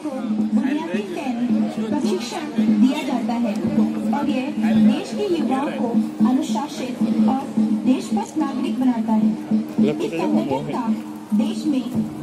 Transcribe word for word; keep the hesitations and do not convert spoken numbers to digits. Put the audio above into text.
को बुनियादी सैनिक प्रशिक्षण दिया जाता है और ये देश के युवाओं को अनुशासित और देशभक्त नागरिक बनाता है। इस संगठन का देश में